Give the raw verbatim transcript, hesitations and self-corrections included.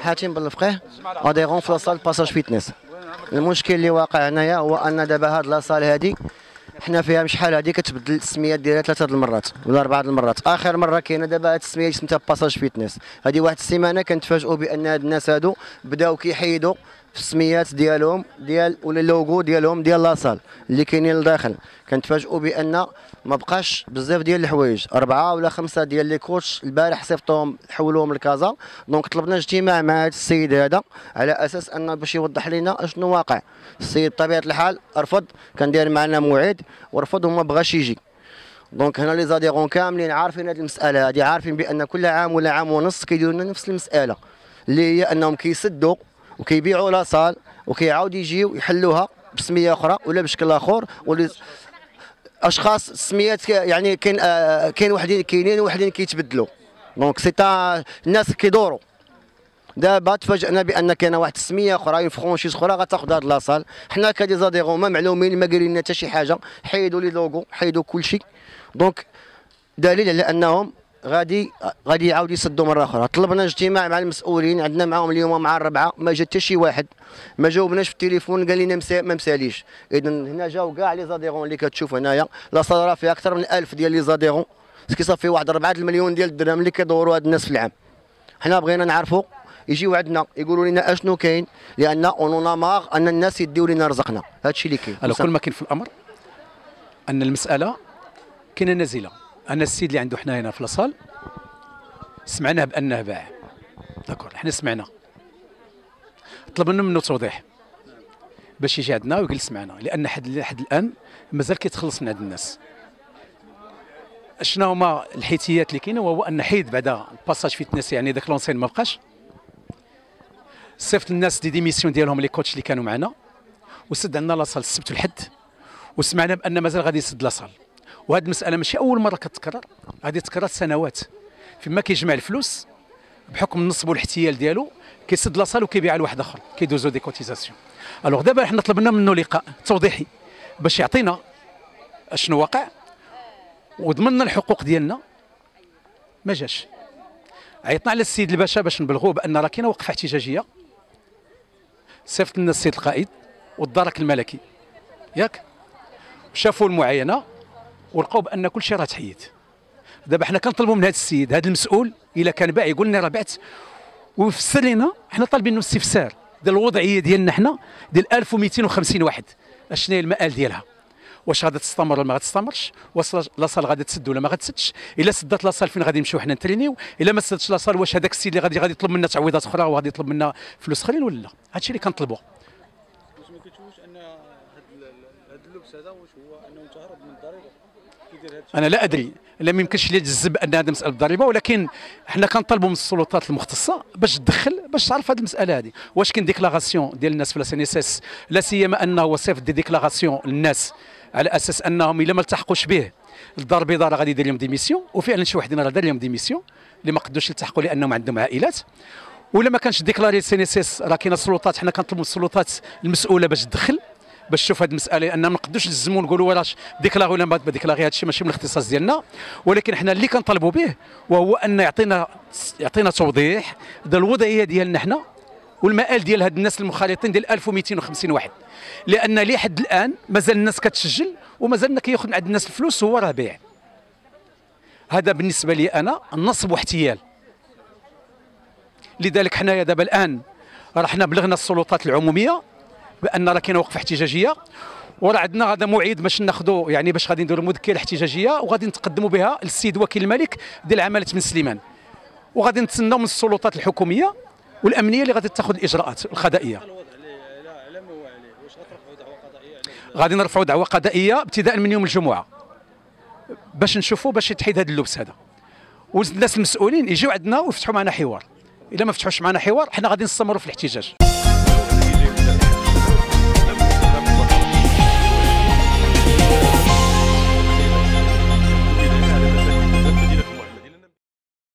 حاتم بن الفقيه اديرون في لاصال باساج فيتنس. المشكل اللي واقع هنايا هو ان دابا هاد لاصال هادي حنا فيها شحال هادي كتبدل التسميات ديالها ثلاثه المرات ولا اربعه المرات. اخر مره كاينه دابا هاد التسميه اللي سميتها باساج فيتنس، هادي واحد السيمانه كنتفاجئوا بان هاد الناس هادو بداو كيحيدوا في السميات ديالهم ديال ولا اللوغو ديالهم ديال لاصال اللي كاينين لداخل. كنتفاجئوا بان ما بقاش بزاف ديال الحوايج، اربعه ولا خمسه ديال لي كوتش البارح صيفطوهم حولوهم لكازا. دونك طلبنا اجتماع مع هذا السيد هذا على اساس انه باش يوضح لنا اشنو واقع. السيد بطبيعه الحال رفض، كان داير معنا موعد ورفض وما بغاش يجي. دونك هنا لي زاديرون كاملين عارفين هذه المساله هذه، عارفين بان كل عام ولا عام ونص كيديروا لنا نفس المساله اللي هي انهم كيسدوا وكيبيعوا لاصال وكيعاودوا يجيو يحلوها بسميه اخرى ولا بشكل اخر. ولي اشخاص السميات يعني كاين آه كاين وحدين كاينين وحدين كيتبدلوا. دونك سي الناس كيدوروا. دابا تفاجئنا بان كاينه واحد السميه اخرى فرونشيز اخرى غتاخذ هاد لاصال. حنا كدي زاديرون ما معلومين، ما قايلين لنا حتى شي حاجه، حيدوا لي لوغو حيدوا كل شيء. دونك دليل على انهم غادي غادي يعاودوا يسدوا مره اخرى. طلبنا اجتماع مع المسؤولين، عندنا معاهم اليوم مع الربعه، ما جا حتى شي واحد، ما جاوبناش في التليفون، قال لنا ما مساليش. اذا هنا جاو كاع لي زاديرون اللي كتشوف هنايا لاصال راه فيها اكثر من ألف ديال لي زاديرون، كيصافي واحد أربعة المليون ديال الدرهم اللي كيدوروا هاد الناس في العام. حنا بغينا نعرفوا، يجيو عندنا يقولوا لنا اشنو كاين، لان اونونا ماغ ان الناس يديو لنا رزقنا. هادشي اللي كاين. على كل ما كاين في الامر ان المساله كاينه نازله. انا السيد اللي عنده حنا هنا في لاصال سمعناه بانه باع، داكور، حنا سمعنا، طلبنا منه توضيح باش يجي عندنا ويجلس معنا، لان حد لحد الان مازال كيتخلص من عند الناس. شنو هما الحيتيات اللي كاينه؟ وهو ان حيد بعدا الباساج فيتنس، يعني داك لونسين ما بقاش. صيفط الناس دي ديميسيون ديالهم لي كوتش اللي كانوا معنا، وسد عندنا لاصال السبت والحد، وسمعنا بان مازال غادي يسد لاصال. وهذه المساله ماشي اول مره كتكرر، غادي تكرر سنوات. فيما كيجمع الفلوس بحكم النصب والاحتيال ديالو كيسد لاصال وكيبيعها لواحد اخر، كيدوزو دي كوتيزاسيون. الوغ دابا حنا طلبنا منه لقاء توضيحي باش يعطينا اشنو واقع وضمننا الحقوق ديالنا، ما جاش. عيطنا على السيد الباشا باش نبلغوه بان راه كاينه وقفه احتجاجيه. صيفط لنا السيد القائد والدرك الملكي ياك، شافوا المعاينه ولقاو بان كل شيء راه تحيد. دابا حنا كنطلبوا من هذا السيد هذا المسؤول الا كان باع يقول لنا راه بعت ويفسر لنا. حنا طالبين استفسار ديال الوضعيه ديالنا حنا ديال ألف ومئتين وخمسين واحد، اشنو هي المآل ديالها، واش غادا تستمر ولا ما غاتستمرش، واش لاصال غادا تسد ولا ما غاتسدش، الا سدات لاصال فين غادي نمشيو حنا نترينيو، الا ما سدتش لاصال واش هذاك السيد اللي غادي غادي يطلب منا تعويضات اخرى وغادي يطلب منا فلوس اخرين ولا لا. هادشي اللي كنطلبوا. واش ما كتشوفوش ان هذا هذا اللبس هذا واش هو انه تهرب من الضريبه كيدير هادشي؟ انا لا ادري، لا ما يمكنش لي تجزم ان هذا مساله الضريبه، ولكن حنا كنطالبوا من السلطات المختصه باش تدخل باش تعرف هذه المساله هذه. واش كاين ديكلاراسيون ديال الناس في لا سي ان اس اس، لا سيما انه هو صيفط دي ديكلاراسيون للناس على اساس انهم الا ما التحقوش به الدار البيضاء راه غادي يدير لهم ديميسيون، وفعلا شي وحدين راه دار لهم ديميسيون اللي ما قدوش يلتحقوا لانهم عندهم عائلات. ولا ما كانش ديكلاري سي ان اس اس راه كاينه السلطات، حنا كنطلبوا من السلطات المسؤوله باش تدخل باش تشوف هذه المساله، لان ما نقدوش نلزموا نقولوا واش ديكلاري ولا ما ديكلاري، هذا الشيء ماشي من الاختصاص ديالنا. ولكن حنا اللي كنطالبوا به وهو ان يعطينا يعطينا توضيح ديال الوضعيه ديالنا حنا والمآل ديال هاد الناس المخالطين ديال ألف ومئتين وخمسين واحد، لان لحد الان مازال الناس كتسجل ومازالنا كياخذ من عند الناس الفلوس وهو راه بايع. هذا بالنسبه لي انا النصب واحتيال. لذلك حنايا دابا الان راه حنا بلغنا السلطات العموميه بان راه كاينه وقفه احتجاجيه، وراه عندنا هذا موعد باش ناخذوا يعني باش غادي نديروا المذكره الاحتجاجيه وغادي نتقدموا بها للسيد وكيل الملك ديال عماله بن سليمان، وغادي نتسناو من السلطات الحكوميه والامنيه اللي غادي تاخذ الاجراءات القضائيه. غادي نرفعوا دعوه قضائيه ابتداء من يوم الجمعه باش نشوفوا باش يتحيد هذا اللبس هذا، والناس المسؤولين يجيو عندنا ويفتحوا معنا حوار. الا ما فتحوش معنا حوار حنا غادي نستمروا في الاحتجاج.